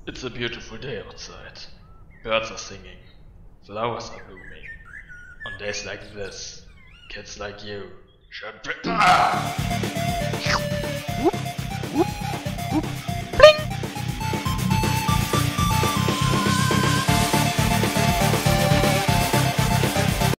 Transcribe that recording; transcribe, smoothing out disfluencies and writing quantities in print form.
It's a beautiful day outside. Birds are singing. Flowers are blooming. On days like this, kids like you should be—